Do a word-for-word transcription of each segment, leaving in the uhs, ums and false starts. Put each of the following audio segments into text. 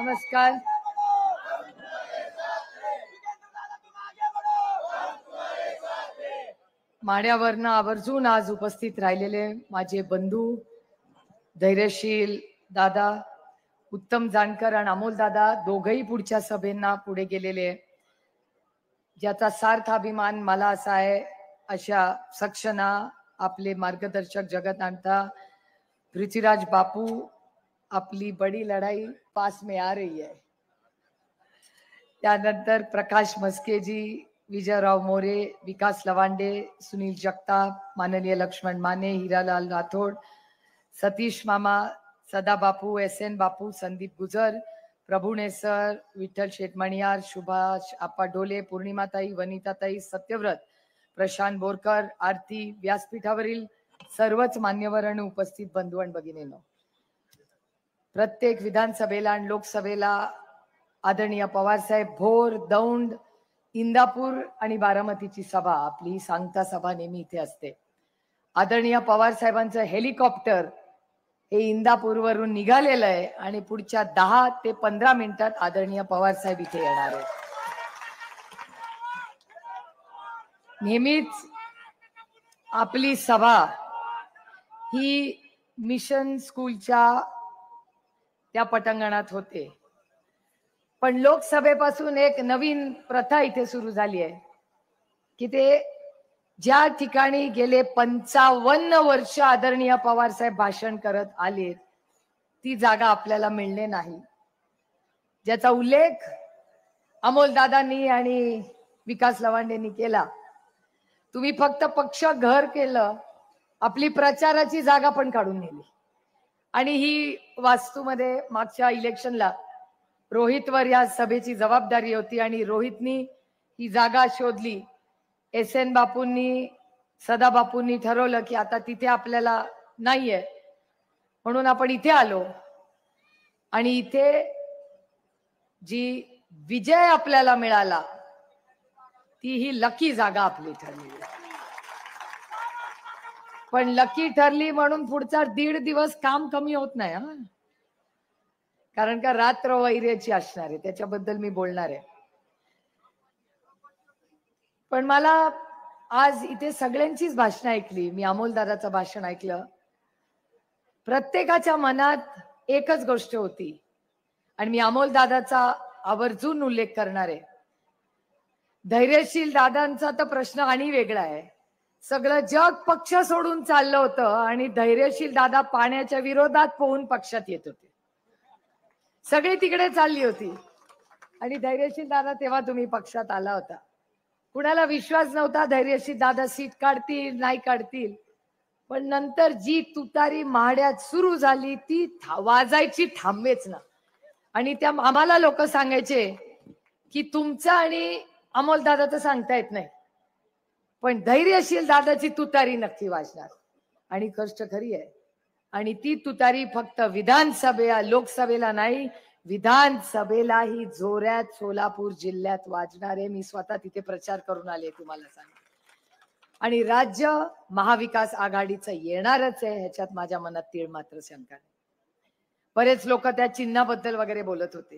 नमस्कार. माड्यावरनं आवर्जून आज उपस्थित राहिलेले माझे बंधू धैर्यशील दादा, उत्तम जानकर आणि अमोल दादा दोघही पुढच्या सभेंना पुढे गेलेले, ज्याचा सार्थ अभिमान मला असा आहे. अशा सक्षना आपले मार्गदर्शक जगत आणता पृथ्वीराज बापू, आपली बड़ी लड़ाई पास में आ रही है. त्यानंतर प्रकाश मस्केजी, विजयराव मोरे, विकास लवांडे, सुनील जगताप, माननीय लक्ष्मण माने, हीरालाल राठोड, सतीश मामा, Sada Bapu, S N Bapu, Sandeep Gujar, Prabhune sir, Vitthal Shetmaniyar, Subhash Appa Dole, पूर्णिमाताई, वनिताताई, सत्यव्रत, प्रशांत बोरकर, आरती, व्यासपीठावरील सर्वच मान्यवर आणि उपस्थित बंधू आणि भगिनींनो, प्रत्येक विधानसभेला आणि लोकसभेला आदरणीय पवारसाहेब भोर, दौंड, इंदापूर आणि बारामतीची सभा, आपली सांगता सभा नेहमी इथे असते. आदरणीय पवार साहेबांचं हेलिकॉप्टर हे इंदापूर वरून निघालेलं आहे आणि पुढच्या दहा ते पंधरा मिनिटात आदरणीय पवार साहेब इथे येणार आहेत. नेहमीच आपली सभा ही मिशन स्कूलच्या त्या पटांगणात होते, पण लोकसभेपासून एक नवीन प्रथा इथे सुरू झाली आहे की ते ज्या ठिकाणी गेले पंचावन्न वर्ष आदरणीय पवार साहेब भाषण करत आले ती जागा आपल्याला मिळणे नाही, ज्याचा उल्लेख अमोल दादांनी आणि विकास लवांडेंनी केला. तुम्ही फक्त पक्ष घर केलं, आपली प्रचाराची जागा पण काढून नेली. आणि ही वास्तूमध्ये मागच्या इलेक्शनला रोहितवर या सभेची जबाबदारी होती आणि रोहितनी ही जागा शोधली. एस एन बापूंनी, सदा बापूंनी ठरवलं की आता तिथे आपल्याला नाहीये, म्हणून आपण इथे आलो आणि इथे जी विजय आपल्याला मिळाला ती ही लकी जागा आपली ठरली. पण लकी ठरली म्हणून पुढचा दीड दिवस काम कमी होत नाही हा, कारण का रात्र वैर्याची असणार आहे, त्याच्याबद्दल मी बोलणार आहे. पण मला आज इथे सगळ्यांचीच भाषण ऐकली, मी अमोल दादाचं भाषण ऐकलं, प्रत्येकाच्या मनात एकच गोष्ट होती आणि मी अमोल दादाचा आवर्जून उल्लेख करणार आहे. धैर्यशील दादांचा तर प्रश्न आणि वेगळा आहे. सगळं जग पक्ष सोडून चाललं होतं आणि धैर्यशील दादा पाण्याच्या विरोधात पोहून पक्षात येत होते. सगळी तिकडे चालली होती आणि धैर्यशील दादा तेव्हा तुम्ही पक्षात आला होता. कुणाला विश्वास नव्हता धैर्यशील दादा सीट काढतील नाही काढतील, पण नंतर जी तुतारी माड्यात सुरू झाली ती वाजायची थांबेच ना. आणि त्या आम्हाला लोक सांगायचे की तुमचं आणि अमोल दादाचं सांगता येत नाही, पण धैर्यशील दादाची तुतारी नक्की वाजणार. आणि कष्ट खरी आहे. आणि ती तुतारी फक्त विधानसभेला लोकसभेला नाही, विधानसभेलाही जोऱ्यात सोलापूर जिल्ह्यात वाजणार आहे. मी स्वतः तिथे प्रचार करून आले तुम्हाला सांग. आणि राज्य महाविकास आघाडीचं येणारच आहे, ह्याच्यात माझ्या मनात तीळ मात्र शंका नाही. बरेच लोक त्या चिन्हाबद्दल वगैरे बोलत होते.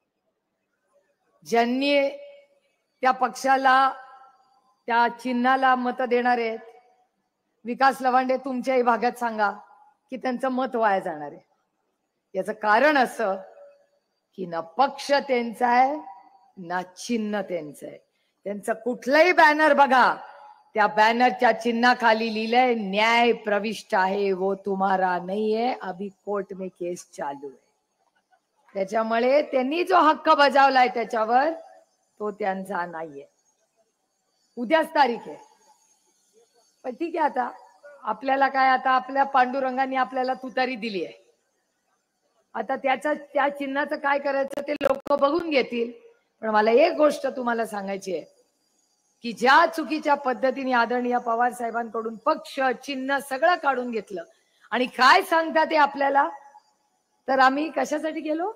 ज्यांनी त्या पक्षाला त्या चिन्हाला मत देणार आहेत, विकास लवांडे तुमच्याही भागात सांगा की त्यांचं मत वाया जाणार आहे. याचं कारण असं की ना पक्ष त्यांचा आहे ना चिन्ह त्यांचं आहे. त्यांचं कुठलंही बॅनर बघा, त्या बॅनरच्या चिन्हाखाली लिहिलंय न्याय प्रविष्ट आहे, वो तुम्हारा नहीं है, अभी कोर्ट में केस चालू आहे. त्याच्यामुळे त्यांनी जो हक्क बजावलाय त्याच्यावर तो त्यांचा नाहीये. उद्याच तारीख आहे, पण ठीक आहे. आता आपल्याला काय, आता आपल्या पांडुरंगाने आपल्याला तुतारी दिली आहे, आता त्याचा त्या चिन्हाचं काय करायचं ते लोक बघून घेतील. पण मला एक गोष्ट तुम्हाला सांगायची आहे की ज्या चुकीच्या पद्धतीने आदरणीय पवार साहेबांकडून पक्ष चिन्ह सगळं काढून घेतलं आणि काय सांगता ते आपल्याला, तर आम्ही कशासाठी गेलो,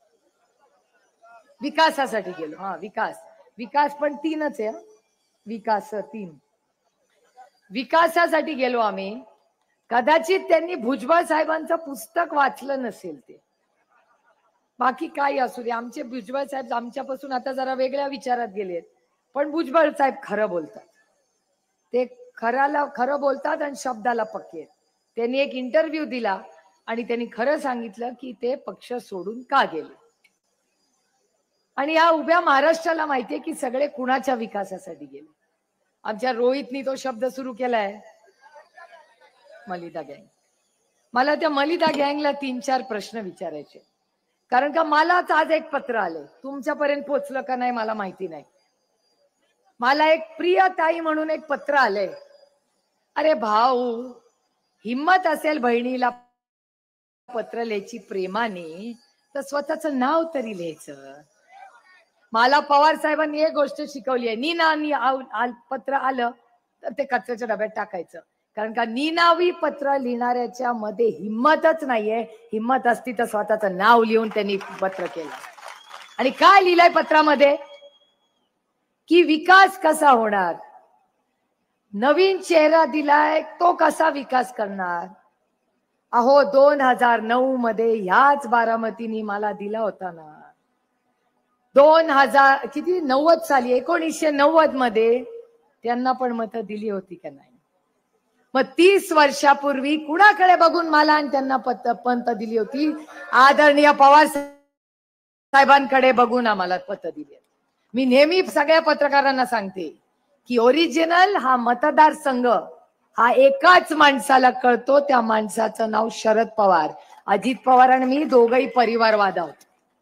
विकासासाठी गेलो. हा विकास, विकास पण तीनच आहे, विकास तीन, विकासासाठी गेलो आम्ही. कदाचित त्यांनी भुजबळ साहेबांचं पुस्तक वाचलं नसेल ते, बाकी काही असू दे, आमचे भुजबळ साहेब आमच्यापासून आता जरा वेगळ्या विचारात गेलेत, पण भुजबळ साहेब खरं बोलतात. ते खराला खरं बोलतात आणि शब्दाला पक्के आहेत. त्यांनी एक इंटरव्ह्यू दिला आणि त्यांनी खरं सांगितलं की ते पक्ष सोडून का गेले. आणि या उभ्या महाराष्ट्राला माहितीये की सगळे कुणाच्या विकासासाठी गेले. आमच्या रोहितनी तो शब्द सुरू केलाय, मलिदा गँग. मला त्या मलिदा गँगला तीन चार प्रश्न विचारायचे, कारण का मलाच आज एक पत्र आले, तुमच्यापर्यंत पोहोचलं का नाही मला माहिती नाही. मला एक प्रिय ताई म्हणून एक पत्र आलंय. अरे भाऊ, हिम्मत असेल बहिणीला पत्र लिहायची प्रेमाने तर स्वतःचं नाव तरी लिहायचं. मला पवार साहेबांनी एक गोष्ट शिकवली आहे, नीना पत्र आलं तर ते कचऱ्याच्या डब्यात टाकायचं, कारण का निनावी पत्र लिहिणाऱ्याच्या मध्ये हिम्मतच नाहीये. हिम्मत असती तर स्वतःचं नाव लिहून त्यांनी पत्र केलं. आणि काय लिहिलंय पत्रामध्ये की विकास कसा होणार, नवीन चेहरा दिलाय तो कसा विकास करणार. अहो दोन हजार नऊ मध्ये ह्याच बारामतीनी मला दिला होता ना, दोन हजार किती नव्वद साली एकोणीसशे नव्वद मध्ये त्यांना पण मतं दिली होती का नाही. मग तीस वर्षापूर्वी कुणाकडे बघून मला आणि त्यांना पत पंत दिली होती. आदरणीय पवार साहेबांकडे बघून आम्हाला पत्र दिली. मी नेहमी सगळ्या पत्रकारांना सांगते की ओरिजिनल हा मतदार संघ हा एकाच माणसाला कळतो, त्या माणसाचं नाव शरद पवार. अजित पवार आणि मी दोघही परिवारवाद आहोत,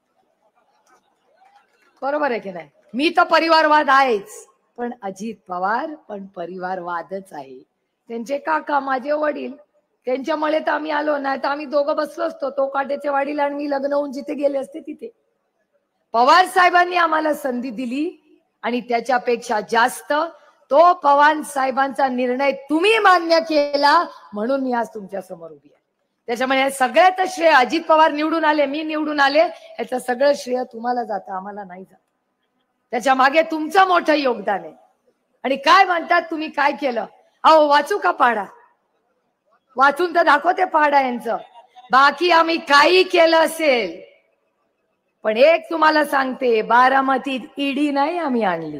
बरोबर आहे की नाही. मी तर परिवारवाद आहेच, पण अजित पवार पण परिवारवादच आहे. त्यांचे काका माझे वडील, त्यांच्यामुळे तर आम्ही आलो, नाही तर आम्ही दोघं बसलो असतो, तो काट्याचे वडील आणि मी लग्न होऊन जिथे गेले असते तिथे. पवार साहेबांनी आम्हाला संधी दिली आणि त्याच्यापेक्षा जास्त तो पवार साहेबांचा निर्णय तुम्ही मान्य केला म्हणून मी आज तुमच्या समोर उभी आहे. त्याच्यामुळे सगळ्यात श्रेय अजित पवार निवडून आले, मी निवडून आले, याचं सगळं श्रेय तुम्हाला जातं, आम्हाला नाही जात. त्याच्या मागे तुमचं मोठं योगदान आहे. आणि काय म्हणतात तुम्ही काय केलं. अहो वाचू का पाडा, वाचून तर दाखवते पाडा यांचं. बाकी आम्ही काही केलं असेल, पण एक तुम्हाला सांगते, बारामतीत ईडी नाही आम्ही आणली.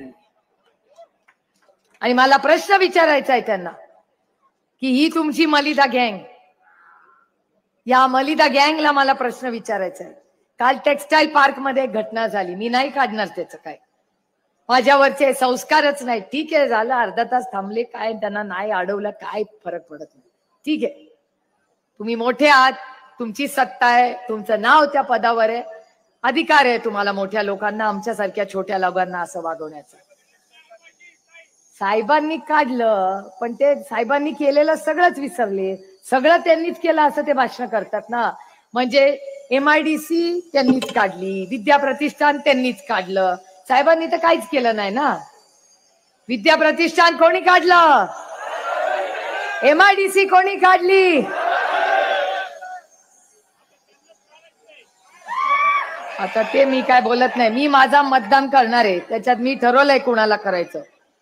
आणि मला प्रश्न विचारायचा आहे त्यांना की ही तुमची मलिदा गँग, या मलिदा गँगला मला प्रश्न विचारायचा आहे. काल टेक्सटाईल पार्क मध्ये एक घटना झाली, मी नाही काढणार त्याचं काय, माझ्यावरचे संस्कारच नाही. ठीक आहे, झालं, अर्धा तास थांबले, काय त्यांना नाही अडवलं, काय फरक पडत नाही. ठीक आहे, तुम्ही मोठे आहात, तुमची सत्ता आहे, तुमचं नाव त्या पदावर आहे, अधिकार आहे तुम्हाला मोठ्या लोकांना आमच्यासारख्या छोट्या लोकांना असं वागवण्याचा. साहेबांनी काढलं, पण ते साहेबांनी केलेलं सगळंच विसरले. सगळं त्यांनीच केलं असं ते भाषण करतात ना. म्हणजे एम आय डी सी त्यांनीच काढली, विद्या प्रतिष्ठान त्यांनीच काढलं, साहेबांनी तर काहीच केलं नाही ना. विद्या प्रतिष्ठान कोणी काढलं, एम आय डी सी कोणी काढली. आता ते मी काय बोलत नाही, मी माझा मतदान करणार आहे, त्याच्यात मी ठरवलंय कुणाला करायचं.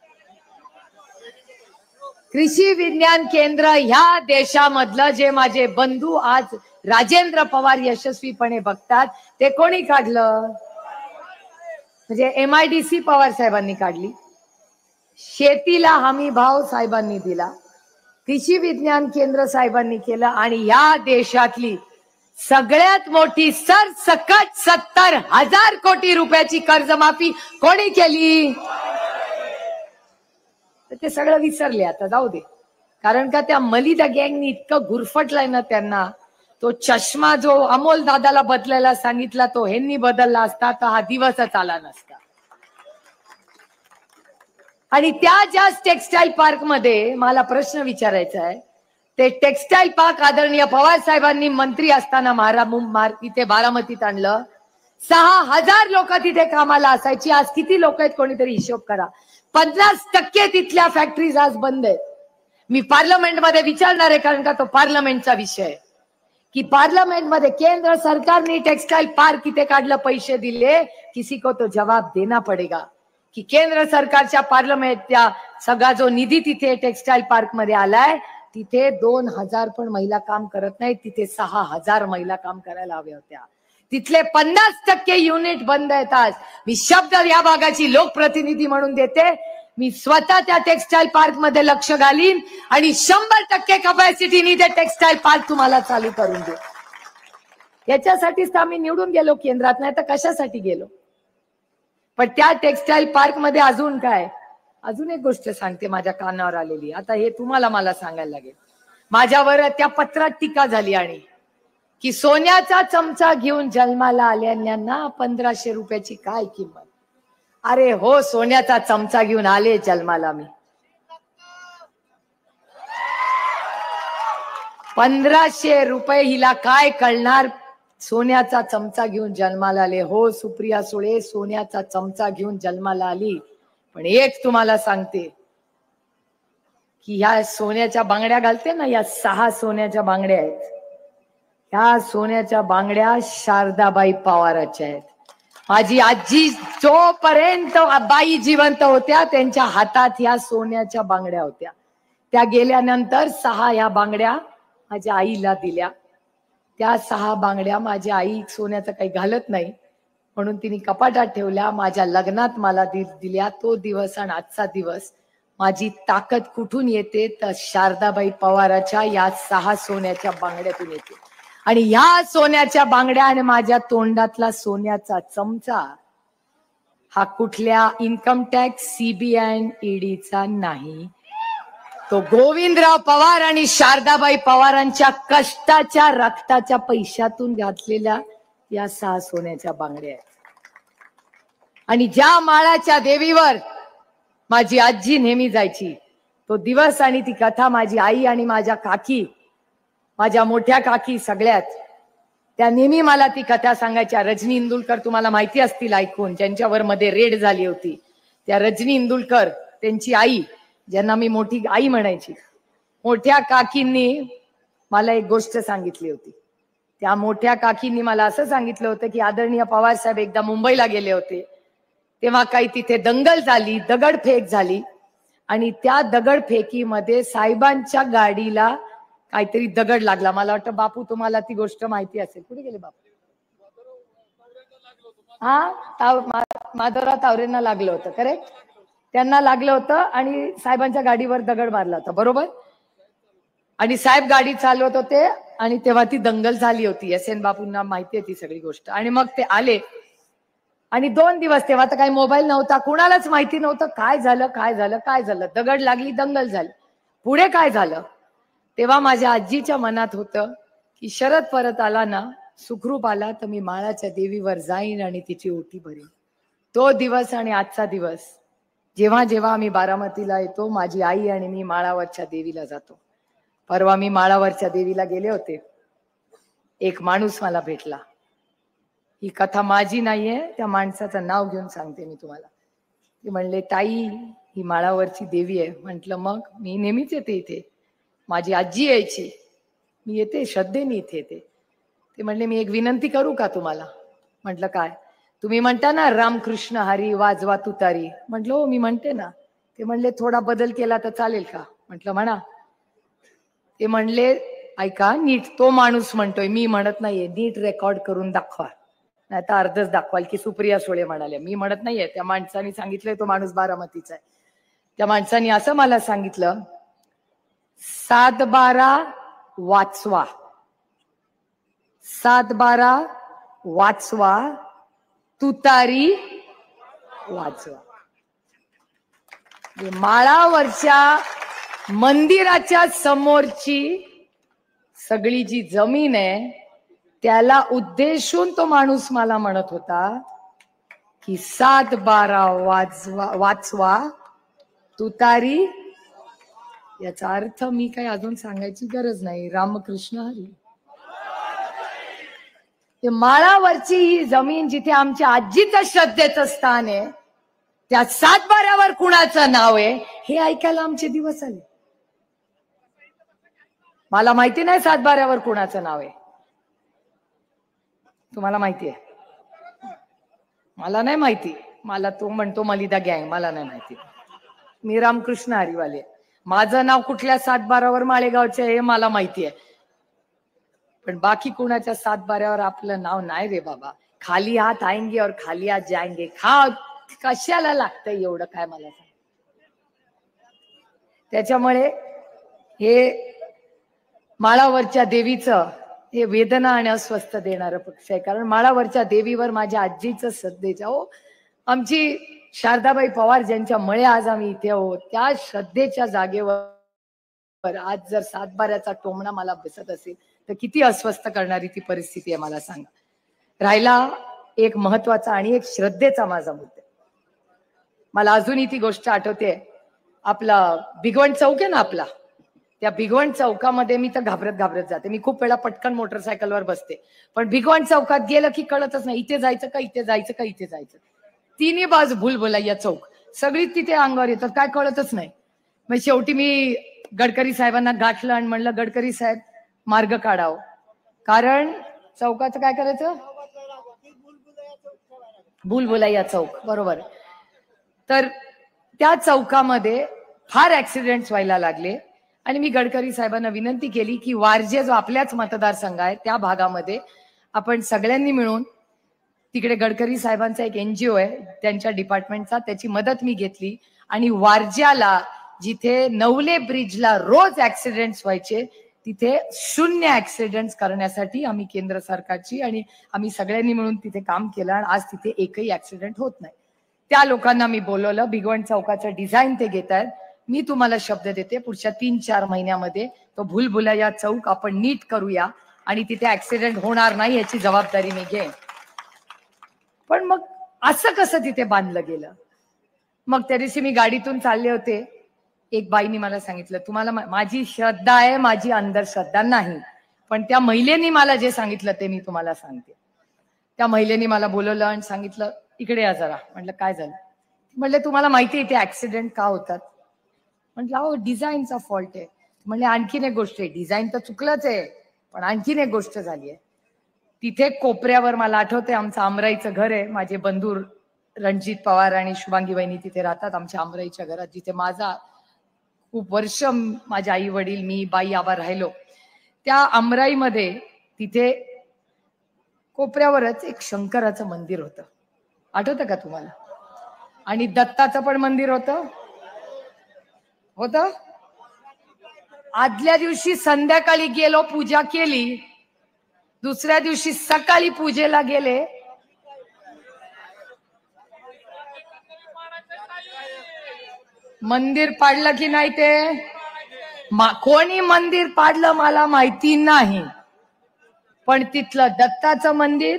कृषी विज्ञान केंद्र ह्या देशामधलं जे माझे बंधू आज राजेंद्र पवार यशस्वीपणे बघतात, ते कोणी काढलं. म्हणजे M I D C Pawar साहेबांनी काढली, शेतीला हमी भाव साहेबांनी दिला, कृषी विज्ञान केंद्र साहेबांनी केलं, आणि या देशातली सगळ्यात मोठी सरसकट सत्तर हजार कोटी रुपयाची कर्जमाफी कोणी केली. ते सगळं विसरले, आता जाऊ दे. कारण का त्या मलिदा गँगनी इतकं गुरफटलाय ना त्यांना. तो चष्मा जो अमोल दादाला बदलायला सांगितला तो ह्यांनी बदलला असता तर हा दिवसच आला नसता. आणि त्या ज्या टेक्सटाईल पार्क मध्ये मला प्रश्न विचारायचा आहे, ते टेक्सटाईल पार्क आदरणीय पवार साहेबांनी मंत्री असताना महारा तिथे बारामतीत आणलं. सहा हजार लोक तिथे कामाला असायची, आज किती लोक आहेत कोणीतरी हिशोब करा. पन्नास टक्के तिथल्या फॅक्टरीज आज बंद आहेत. मी पार्लमेंटमध्ये विचारणार आहे, कारण का तो पार्लमेंटचा विषय आहे, की पार्लमेंटमध्ये केंद्र सरकारने टेक्सटाईल पार्क इथे काढलं, पैसे दिले, किसी को तो जवाब देना पडेगा की केंद्र सरकारच्या पार्लमेंटच्या सगळा जो निधी तिथे टेक्सटाईल पार्क मध्ये आलाय, तिथे दोन हजार पण महिला काम करत नाही, तिथे सहा हजार महिला काम करायला हव्या होत्या. तिथले पन्नास टक्के युनिट बंद आहेत आज. मी शब्द या भागाची लोकप्रतिनिधी म्हणून देते. मी स्वतः त्या टेक्सटाईल पार्क मध्ये लक्ष घालीन आणि शंभर टक्के कपॅसिटीनी ते टेक्सटाईल पार्क तुम्हाला चालू करून देऊ. याच्यासाठीच आम्ही निवडून गेलो केंद्रात, नाही तर कशासाठी गेलो. पण त्या टेक्सटाईल पार्क मध्ये अजून काय, अजून एक गोष्ट सांगते माझ्या कानावर आलेली. आता हे तुम्हाला मला सांगायला लागेल. माझ्यावर त्या पत्रात टीका झाली आणि की सोन्याचा चमचा घेऊन जन्माला आल्यांना पंधराशे रुपयाची काय किंमत. अरे हो, सोन्याचा चमचा घेऊन आले जन्माला मी. पंधराशे रुपये हिला काय कळणार. सोन्याचा चमचा घेऊन जन्माला आले. हो सुप्रिया सुळे सोन्याचा चमचा घेऊन जन्माला आली. पण एक तुम्हाला सांगते की ह्या सोन्याच्या बांगड्या घालते ना, या सहा सोन्याच्या बांगड्या आहेत. ह्या सोन्याच्या बांगड्या शारदाबाई पवाराच्या आहेत. माझी आजी जोपर्यंत बाई जिवंत होत्या त्यांच्या हातात ह्या सोन्याच्या बांगड्या होत्या. त्या गेल्यानंतर सहा ह्या बांगड्या माझ्या आईला दिल्या. त्या सहा बांगड्या माझी आई सोन्याचं काही घालत नाही म्हणून तिने कपाटात ठेवल्या. माझ्या लग्नात मला दिल्या. तो दिवस आणि आजचा दिवस माझी ताकद कुठून येते तर शारदाबाई पवाराच्या या सहा सोन्याच्या बांगड्यातून येते. आणि ह्या सोन्याच्या बांगड्या आणि माझ्या तोंडातला सोन्याचा चमचा हा कुठल्या इन्कम टॅक्स, सीबीआय, ईडीचा नाही. तो गोविंदराव पवार आणि शारदाबाई पवारांच्या कष्टाच्या रक्ताच्या पैशातून घातलेल्या या सहा सोन्याच्या बांगड्या आहेत. आणि ज्या माळाच्या देवीवर माझी आजी नेहमी जायची तो दिवस आणि ती कथा माझी आई आणि माझ्या काकी, माझ्या मोठ्या काकी सगळ्यात, त्या नेहमी मला ती कथा सांगायच्या. रजनी इंदुलकर तुम्हाला माहिती असतील ऐकून, ज्यांच्यावर मध्ये रेड झाली होती. त्या रजनी इंदुलकर त्यांची आई, ज्यांना मी मोठी आई म्हणायची, मोठ्या काकींनी मला एक गोष्ट सांगितली होती. त्या मोठ्या काकींनी मला असं सांगितलं होतं की आदरणीय पवार साहेब एकदा मुंबईला गेले होते, तेव्हा काही तिथे दंगल झाली, दगडफेक झाली आणि त्या दगडफेकीमध्ये साहेबांच्या गाडीला काहीतरी दगड लागला. मला वाटतं बापू तुम्हाला ती गोष्ट माहिती असेल. कुठे गेले बापू? हा, ताव माधवराव तावरेंना लागलं होतं. करेक्ट, त्यांना लागलं होतं आणि साहेबांच्या गाडीवर दगड मारला होता, बरोबर. आणि साहेब गाडी चालवत होते आणि तेव्हा ती दंगल झाली होती. एस एन बापूंना माहिती आहे ती सगळी गोष्ट. आणि मग ते आले आणि दोन दिवस, तेव्हा तर काही मोबाईल नव्हता, कुणालाच माहिती नव्हतं काय झालं काय झालं काय झालं. दगड लागली, दंगल झाली, पुढे काय झालं. तेव्हा माझ्या आजीच्या मनात होतं की शरद परत आला ना, सुखरूप आला तर मी माळाच्या देवीवर जाईन आणि तिची ओटी भरीन. तो दिवस आणि आजचा दिवस, जेव्हा जेव्हा आम्ही बारामतीला येतो माझी आई आणि मी माळावरच्या देवीला जातो. परवा मी माळावरच्या देवीला गेले होते. एक माणूस मला भेटला. ही कथा माझी नाहीये, त्या माणसाचं नाव घेऊन सांगते मी तुम्हाला. ते म्हणले ताई ही माळावरची देवी आहे. म्हंटल मग? मी नेहमीच येते इथे, माझी आजी यायची, मी येते श्रद्धेने इथे येते. ते म्हणले मी एक विनंती करू का तुम्हाला? म्हटलं काय? तुम्ही म्हणता ना रामकृष्ण हरी वाजवा तुतारी. म्हटलं हो मी म्हणते ना. ते म्हणले थोडा बदल केला तर चालेल का? म्हटलं म्हणा. ते म्हणले ऐका नीट, तो माणूस म्हणतोय मी म्हणत नाहीये, नीट रेकॉर्ड करून दाखवा, नाही तर अर्धच दाखवाल की सुप्रिया सुळे म्हणाले. मी म्हणत नाहीये, त्या माणसाने सांगितलंय, तो माणूस बारामतीचा आहे. त्या माणसाने असं मला सांगितलं, सात बारा वाचवा, सात बारा वाचवा, तुतारी वाचवा. माळावरच्या मंदिराच्या समोरची सगळी जी जमीन आहे त्याला उद्देशून तो माणूस मला म्हणत होता की सात बारा वाचवा वाचवा तुतारी. याचा अर्थ मी काही अजून सांगायची गरज नाही. रामकृष्ण हरी. ते माळावरची ही जमीन जिथे आमच्या आजीचं श्रद्धेचं स्थान आहे, त्या सातबाऱ्यावर कुणाचं नाव आहे हे ऐकायला आमचे दिवस आले. मला माहिती नाही सातबाऱ्यावर कुणाचं नाव आहे. तुम्हाला माहिती आहे? मला नाही माहिती. मला तो म्हणतो मलिदा गँग, मला नाही माहिती. मी रामकृष्ण हरीवाले. माझं नाव कुठल्या सातबारावर माळेगावचे आहे हे मला माहिती आहे. पण बाकी कुणाच्या सातबाऱ्यावर आपलं नाव नाही रे बाबा. खाली हात आएंगे और खाली हात जाएंगे. खा कशाला लागतंय एवढं काय मला सांग. त्याच्यामुळे हे माळावरच्या देवीचं हे वेदना आणि अस्वस्थ देणारं पक्ष आहे. कारण माळावरच्या देवीवर माझ्या आजीचं श्रद्धेच्या हो आमची शारदाबाई पवार ज्यांच्या मळे आज आम्ही इथे आहोत त्या श्रद्धेच्या जागेवर आज जर सातबाऱ्याचा टोमणा मला बसत असेल तर किती अस्वस्थ करणारी ती परिस्थिती आहे मला सांगा. राहिला एक महत्वाचा आणि एक श्रद्धेचा माझा मुद्दा. मला अजूनही ती गोष्ट आठवते. आपला भिगवण चौक आहे ना आपला, त्या भिगवण चौकामध्ये मी तर घाबरत घाबरत जाते. मी खूप वेळा पटकन मोटरसायकलवर बसते पण भिगवण चौकात गेलं की कळतच नाही इथे जायचं का इथे जायचं का इथे जायचं. तिन्ही बाजू भूलभुलैया चौक सगळी तिथे अंगावर येतात काय कळतच नाही. मग शेवटी मी गडकरी साहेबांना गाठलं आणि म्हणलं गडकरी साहेब मार्ग काढाव. कारण चौकाचं काय करायचं भूलभुलैया चौक बरोबर. तर त्या चौकामध्ये फार ऍक्सिडेंट्स व्हायला लागले आणि मी गडकरी साहेबांना विनंती केली की वारजे जो आपल्याच मतदारसंघ आहे त्या भागामध्ये आपण सगळ्यांनी मिळून तिकडे गडकरी साहेबांचा एक एनजीओ आहे त्यांच्या डिपार्टमेंटचा त्याची मदत मी घेतली आणि वारज्याला जिथे नवले ब्रिजला रोज ऍक्सिडेंट्स व्हायचे तिथे शून्य ऍक्सिडेंट्स करण्यासाठी आम्ही केंद्र सरकारची आणि आम्ही सगळ्यांनी मिळून तिथे काम केलं आणि आज तिथे एकही ऍक्सिडेंट होत नाही. त्या लोकांना मी बोलवलं. भिगवण चौकाचं डिझाईन ते घेत आहेत. मी तुम्हाला शब्द देते पुढच्या तीन चार महिन्यामध्ये तो भूलभुलैया चौक आपण नीट करूया आणि तिथे ऍक्सिडेंट होणार नाही याची जबाबदारी मी घेईन. पण मग असं कसं तिथे बांधलं गेलं. मग त्या दिवशी मी गाडीतून चालले होते. एक बाईनी मला सांगितलं तुम्हाला माझी श्रद्धा आहे माझी अंधश्रद्धा नाही पण त्या महिलेनी मला जे सांगितलं ते मी तुम्हाला सांगते. त्या महिलेनी मला बोलवलं आणि सांगितलं इकडे या जरा. म्हटलं काय झालं. म्हणले तुम्हाला माहिती आहे इथे ऍक्सिडेंट का होतात. म्हटलं अहो डिझाईनचा फॉल्ट आहे. म्हणले आणखीन एक गोष्ट आहे डिझाईन तर चुकलंच आहे पण आणखीन एक गोष्ट झाली आहे. तिथे कोपऱ्यावर मला आठवते आमचं आमराईचं घर आहे. माझे बंधू रणजित पवार आणि शुभांगी वहिनी तिथे राहतात आमच्या आमराईच्या घरात जिथे माझा खूप वर्ष माझ्या आई वडील मी बाई आबा राहिलो. त्या आमराईमध्ये तिथे कोपऱ्यावरच एक शंकराचं मंदिर होतं. आठवतं का तुम्हाला. आणि दत्ताचं पण मंदिर होतं होतं. आदल्या दिवशी संध्याकाळी गेलो पूजा केली. दुसऱ्या दिवशी सकाळी पूजेला गेले. मंदिर पाडलं की नाही ते कोणी मंदिर पाडलं मला माहिती नाही पण तिथलं दत्ताचं मंदिर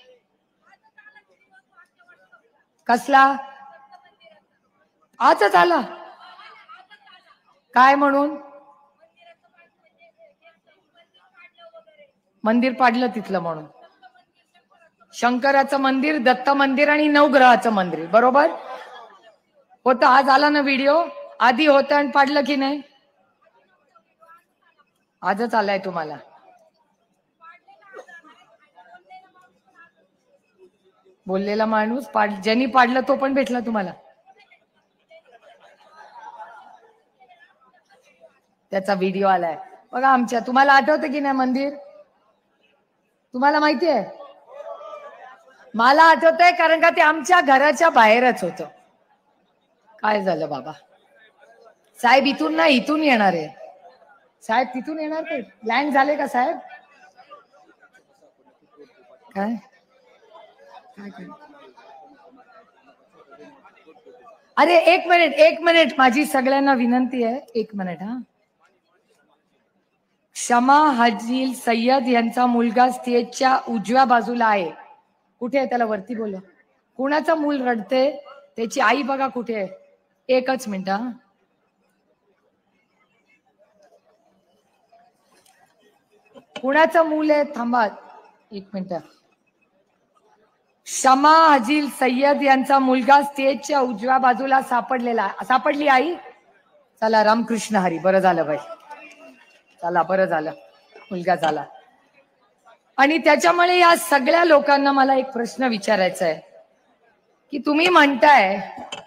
कसला आजच आला काय म्हणून मंदिर पाडलं तिथलं म्हणून. शंकराचं मंदिर दत्त मंदिर आणि नवग्रहाचं मंदिर बरोबर होतं. आज आला ना व्हिडिओ. आधी होतं आणि पाडलं की नाही आजच आलाय तुम्हाला. बोललेला माणूस पाड ज्यांनी पाडलं तो पण भेटला तुम्हाला. त्याचा व्हिडिओ आलाय बघा आमच्या. तुम्हाला आठवतं की नाही मंदिर तुम्हाला माहिती आहे. मला आठवतंय कारण का ते आमच्या घराच्या बाहेरच होतं. काय झालं बाबा साहेब इथून ना इथून येणार आहे. साहेब तिथून येणार ते लँड झाले का साहेब. काय काय काय अरे एक मिनिट एक मिनिट माझी सगळ्यांना विनंती आहे. एक मिनिट हा. शमा हाजील सय्यद यांचा मुलगा स्टेजच्या उजव्या बाजूला आहे. कुठे आहे त्याला वरती बोला. कुणाचं मूल रडते त्याची आई बघा कुठे आहे. एकच मिनिट हा. कुणाचं मूल आहे थांबा एक मिनिट. शमा हाजील सय्यद यांचा मुलगा स्टेजच्या उजव्या बाजूला सापडलेला सापडली आई. चला रामकृष्ण हरी. बरं झालं बाई चला बरं झालं मुलगा झाला. आणि त्याच्यामुळे या सगळ्या लोकांना मला एक प्रश्न विचारायचा आहे की तुम्ही म्हणताय